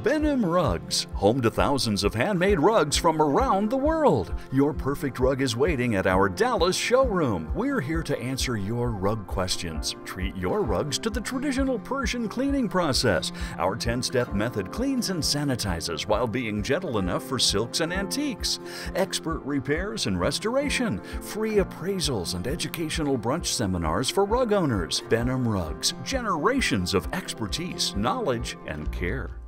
Behnam Rugs, home to thousands of handmade rugs from around the world. Your perfect rug is waiting at our Dallas showroom. We're here to answer your rug questions. Treat your rugs to the traditional Persian cleaning process. Our 10-step method cleans and sanitizes while being gentle enough for silks and antiques. Expert repairs and restoration. Free appraisals and educational brunch seminars for rug owners. Behnam Rugs, generations of expertise, knowledge, and care.